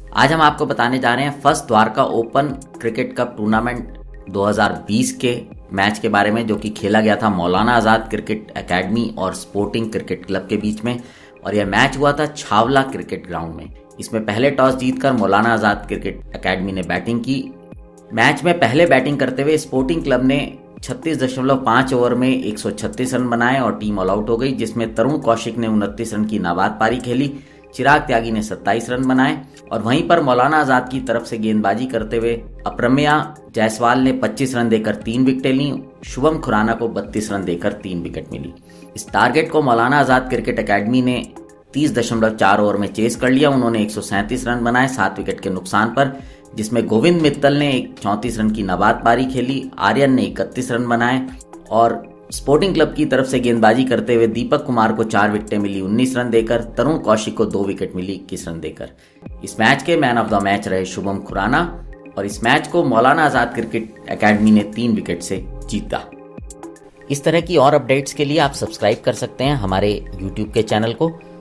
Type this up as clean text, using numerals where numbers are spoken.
आज हम आपको बताने जा रहे हैं first Dwarka open cricket cup tournament 2020 के मैच के बारे में, जो कि खेला गया था मौलाना आज़ाद क्रिकेट एकेडमी और स्पोर्टिंग क्रिकेट क्लब के बीच में। और यह मैच हुआ था छावला क्रिकेट ग्राउंड में। इसमें पहले टॉस जीतकर मौलाना आज़ाद क्रिकेट एकेडमी ने बैटिंग की। मैच में पहले बैटिंग करते हुए स्पोर्टिंग क्लब ने 36.5 ओवर में 136 रन बनाए और टीम ऑल आउट हो गई, जिसमें तरुण कौशिक ने 29 रन की नाबाद पारी खेली, चिराग त्यागी ने 27 रन बनाए। और वहीं पर मौलाना आज़ाद की तरफ से गेंदबाजी करते हुए अप्रमेया जायसवाल ने 25 रन देकर 3 विकेटें ली। शुभम खुराना को 32 रन देकर 3 विकेट मिली। इस टारगेट को मौलाना आज़ाद क्रिकेट एकेडमी ने 30.4 ओवर में चेस कर लिया। उन्होंने 137 रन बनाए 7 विकेट के नुकसान पर, जिसमें गोविंद मित्तल ने 34 रन की नाबाद पारी खेली, आर्यन ने 31 रन बनाए। और स्पोर्टिंग क्लब की तरफ से गेंदबाजी करते हुए दीपक कुमार को 4 विकेटें मिली 19 रन देकर, तरुण कौशिक को 2 विकेट मिली 21 रन देकर। इस मैच के मैन ऑफ द मैच रहे शुभम खुराना और इस मैच को मौलाना आज़ाद क्रिकेट एकेडमी ने 3 विकेट से जीता। इस तरह की और अपडेट्स के लिए आप सब्सक्राइब कर सकते हैं हमारे YouTube के चैनल को।